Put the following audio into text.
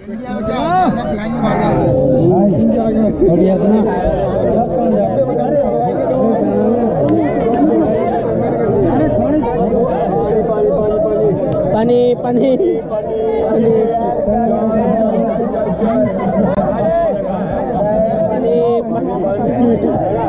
India में क्या होता है, सब दिखाएंगे बाहर जाके इंडिया में बढ़िया पानी पानी पानी पानी